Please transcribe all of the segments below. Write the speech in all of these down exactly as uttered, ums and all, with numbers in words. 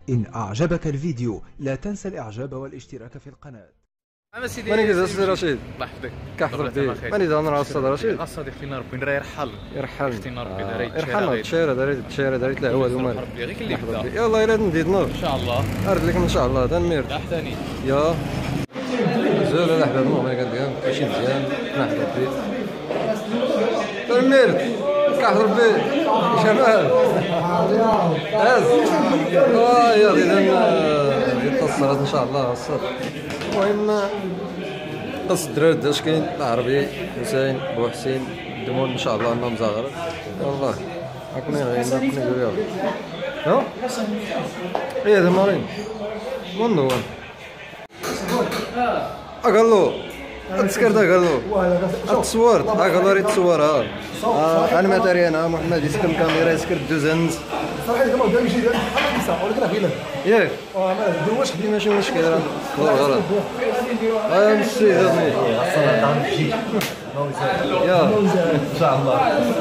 إن أعجبك الفيديو لا تنسى الإعجاب والاشتراك في القناة. انا سيدي ماني كذا سيدي رشيد الله يحفظك كحضر بيه ماني دانا راه الصاد رشيد الصاد اختينا ربي راه يرحل يرحل اختينا ربي داري يرحل التشيره داريت التشيره داريت له هو دوما ربي غير اللي بدا يلاه الا نديدنا ان شاء الله ارد لكم ان شاء الله تنمير احسني يا زول الاحباب المهم قال لي ماشي مزيان نحضر بيه تنمير كحضر بيه شمال هاز اه يا اذا يتصلت ان شاء الله الصاد المهم قص الدراري داش كاين العربي حسين بوحسين دمون ان شاء الله امام زغر والله هاكنا غير كنا نديرو ها ايه هذا مارين من هو قال له تسكرت قال له تصورت قال له ريت تصور ها انا ما داري انا محمد يسكر الكاميرا يسكر الدوزنز صراحه كما قدام شي ديال خمسه ولكن غير ياك اه ما نديروش دي ماشي مشكل راه غلط اه مسي هذني يا ان شاء الله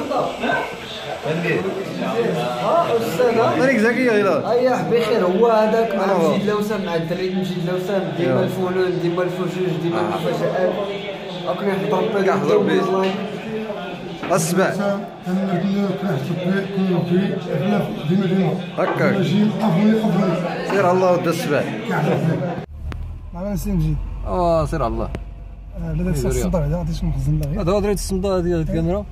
مالك زكيه الى اييه بخير هو هذاك مع مجيد لوسام مع الدراري مجيد لوسام ديما الفنون ديما الفجوج ديما المفاجآت هاكا نحضر بك كنحضر بك السبع هكاك سير على الله ود السبع معنا نسي نجي اه سير على الله لا داك الصندوق هذا غادي نخزن له هذا دريت الصندوق ديال الكاميرا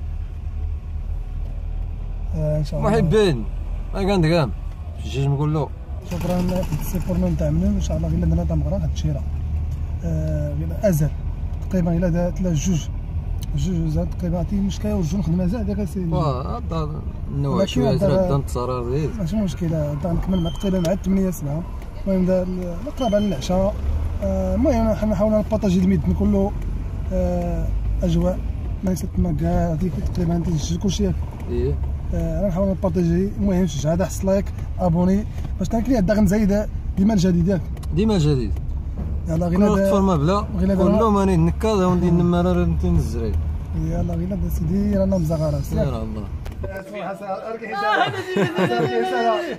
ان شاء الله محبين ما كندقام جيج نقول له شكرا للسيبورنا نتاع منون ان شاء الله غير عندنا تمغرا هاد الشيره ازل تقريبا الى دات لا جوج جوج زاد تقريبا عطي مشكله وجوج نخدم زاد هذاك السيدي واه النوع شويه زاد التصارير ديال ماشي مشكله نكمل مع تقريبا مع ثمانية سبعة المهم دا قرب على العشاء المهم حنا حاولنا نبارطاجي الميد كله اجواء ما يسد ما كاع هذيك تقريبا انت كلشي ياك ايه انا نحاول نبارطاجي المهم شجع هذا حس لايك ابوني باش تنكلي هاد الدغن زايده ديما الجديد ياك ديما جديد يلا غير هذا فورما بلا كله ماني نكاد وندير نماره انت نزري يلا غير هذا سيدي رانا مزغره سير الله حسن اركي حسن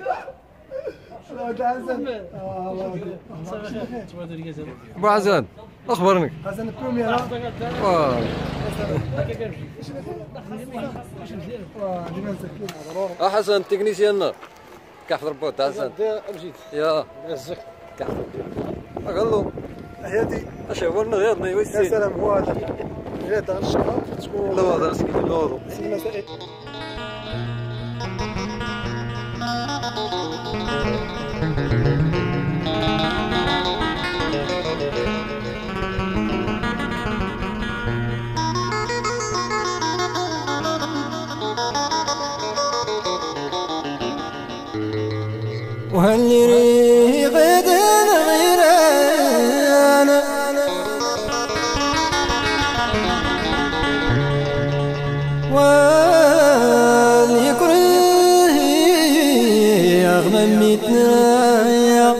ابو حسن اخبرني حسن البروميير واه اه حسن التكنيسيان كحضر بوت حسن مجيد يا يزك كحضر قال له حياتي اش ورنا غيرني ويسي يا سلام هو هذا غير هذا الشهر تكون لا هذا سكيت الوضو المسائل وهل يري غدا غير انا وليكره يغمم متنايا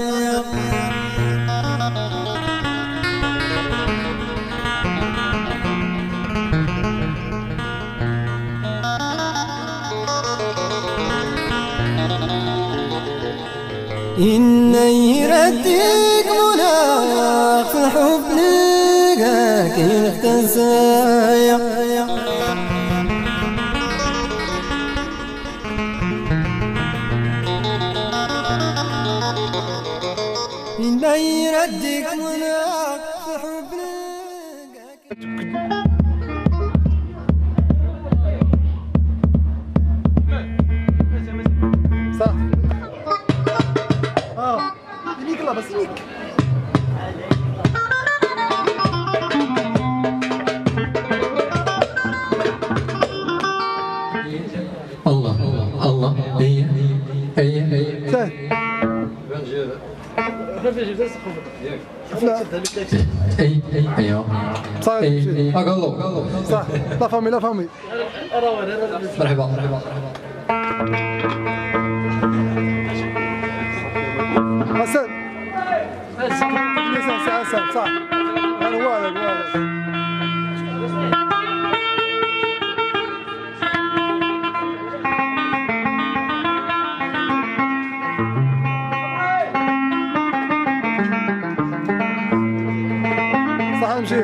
إن يردك مناق في الحب لقاك يختزايا إن يردك مناق في الحب لقاك صح اه يليك الله بس يليك الله الله هي هي هي سهل اي اي ايوه صح اي اقلو صح لا فامي لا فامي مرحبا مرحبا حسن حسن حسن صح هذا هو هذا هو صح نمشي.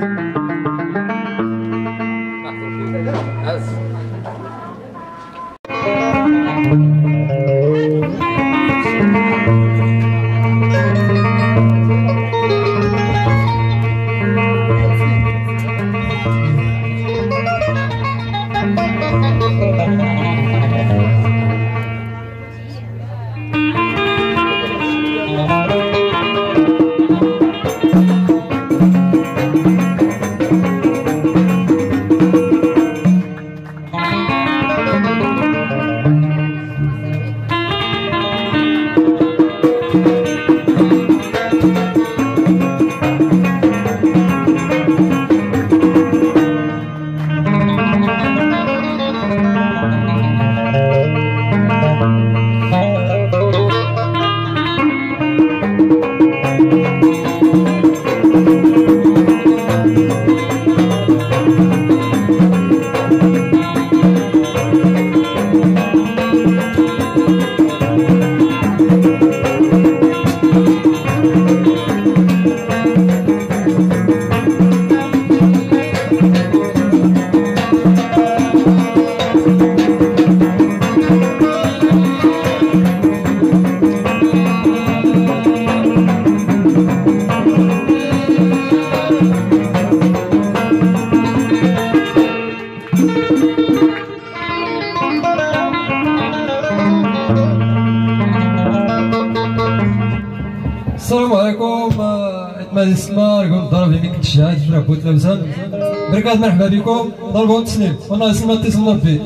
السلام عليكم. عندما نسمع نقول ضرب يمين الشهاد ربوت لوزان بركات مرحبا بكم ضربوا التسليم والله يسلم اتصل ربي.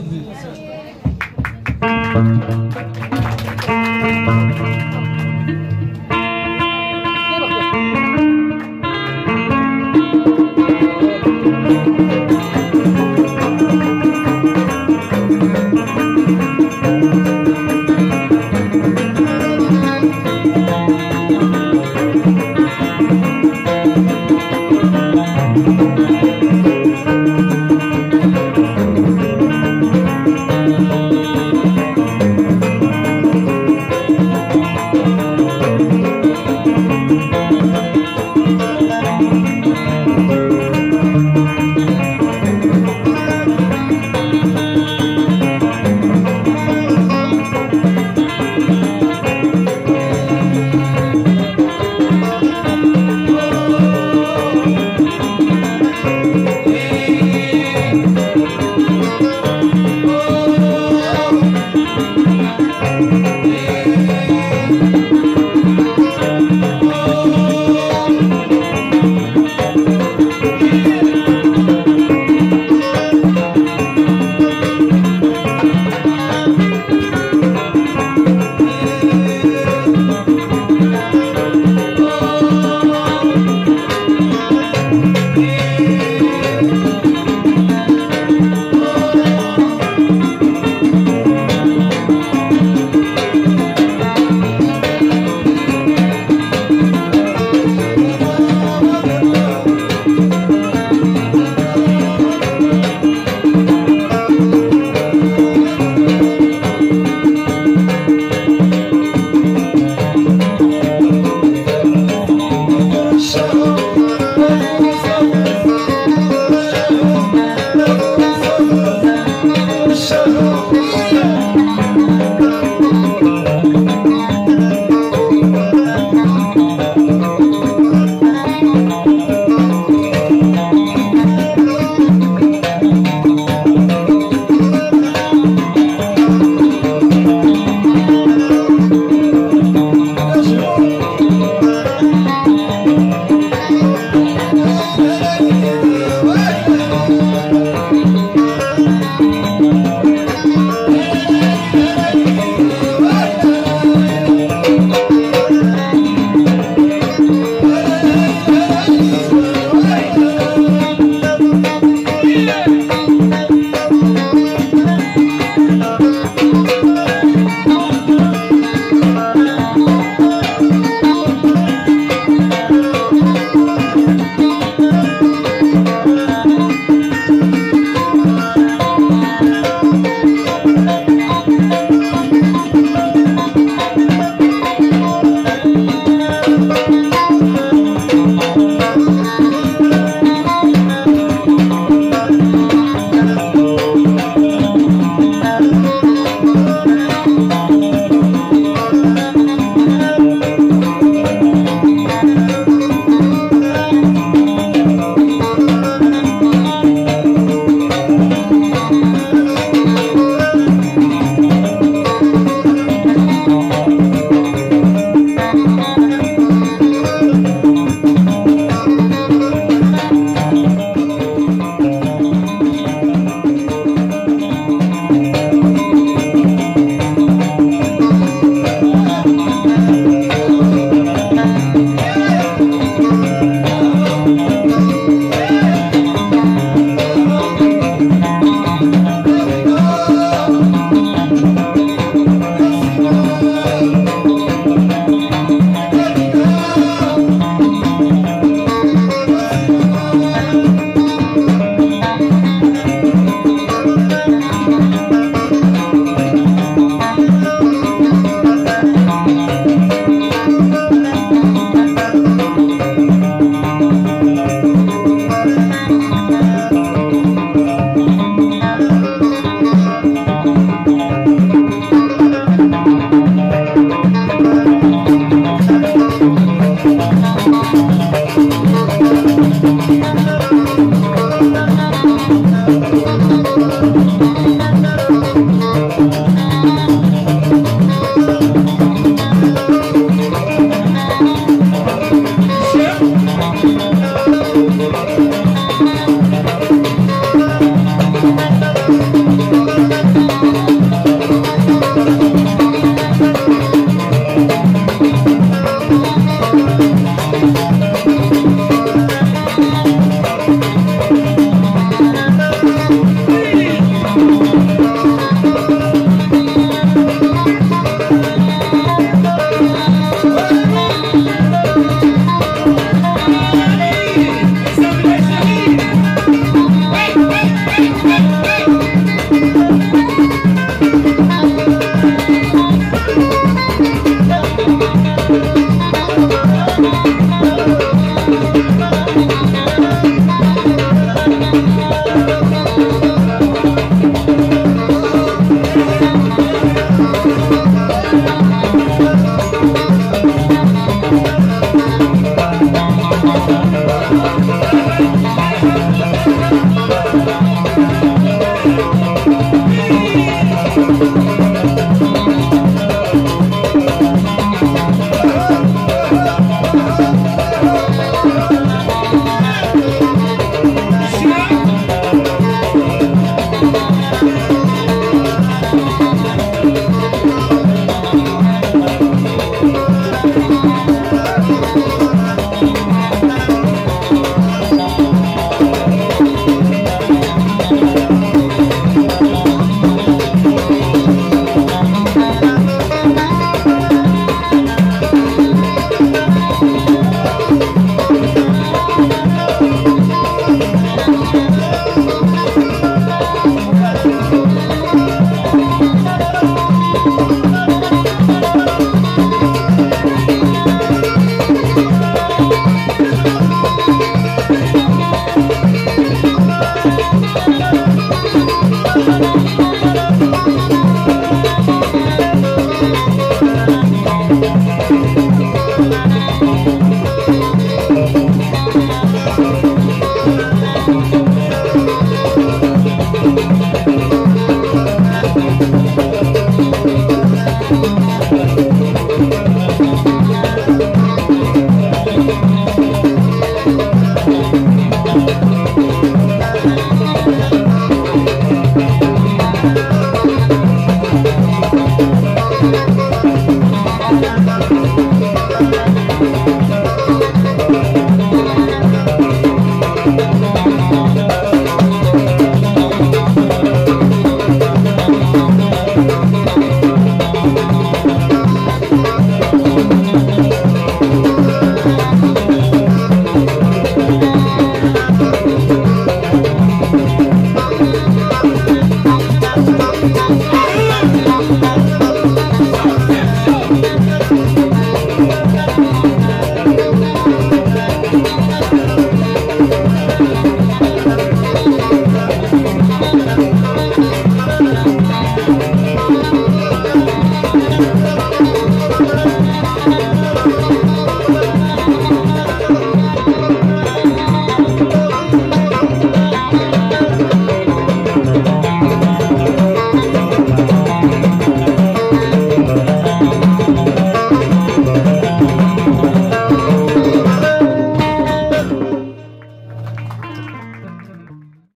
Yeah.